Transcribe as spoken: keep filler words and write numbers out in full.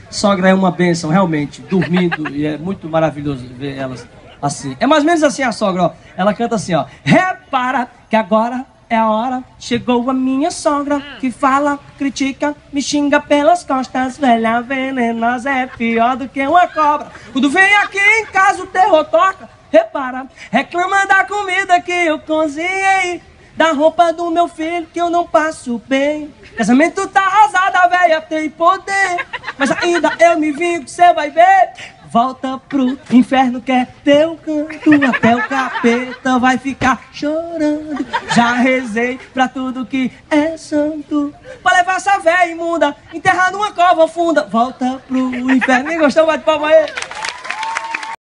Sogra é uma bênção, realmente, dormindo, e é muito maravilhoso ver elas assim. É mais ou menos assim a sogra, ó. Ela canta assim, ó. Repara que agora é a hora, chegou a minha sogra, que fala, critica, me xinga pelas costas. Velha venenosa é pior do que uma cobra. Quando vem aqui em casa o terror toca. Repara, reclama da comida que eu cozinhei, da roupa do meu filho que eu não passo bem. Casamento tá arrasado, a velha tem poder, mas ainda eu me vingo, cê vai ver. Volta pro inferno que é teu canto, até o capeta vai ficar chorando. Já rezei pra tudo que é santo, pra levar essa véia imunda, enterrar numa cova funda. Volta pro inferno. Quem gostou, bate palma aí.